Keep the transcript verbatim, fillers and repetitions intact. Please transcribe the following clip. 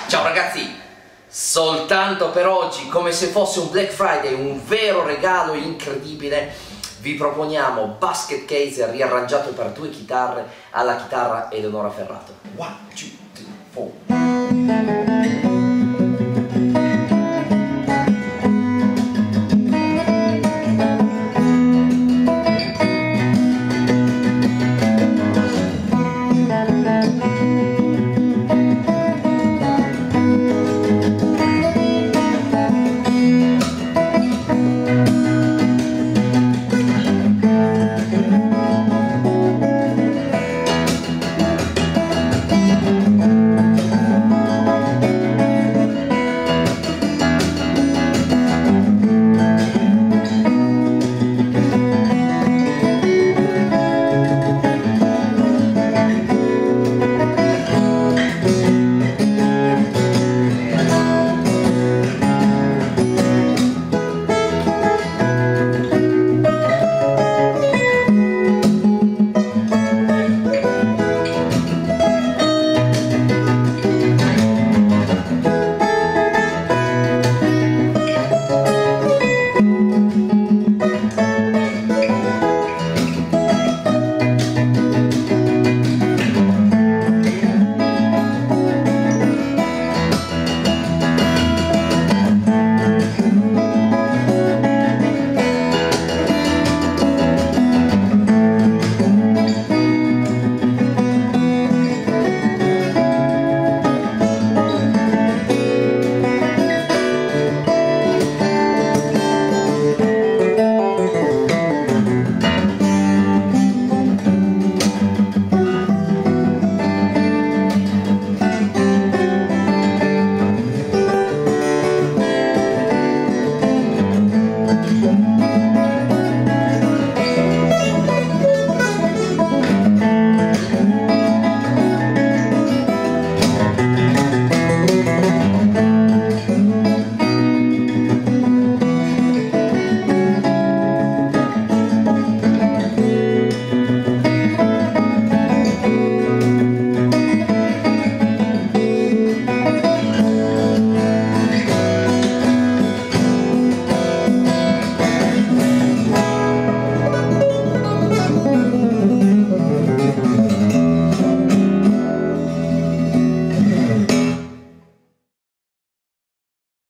Ciao ragazzi, soltanto per oggi, come se fosse un Black Friday, un vero regalo incredibile, vi proponiamo Basket Case riarrangiato per due chitarre alla chitarra Eleonora Ferrato. One, two, three, four.